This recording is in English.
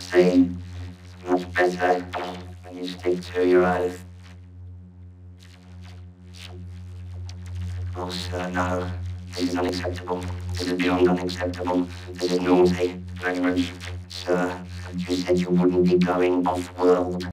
see, much better when you stick to your oath. Oh, sir, no. This is unacceptable. This is beyond unacceptable. This is naughty language. Sir, you said you wouldn't be going off-world.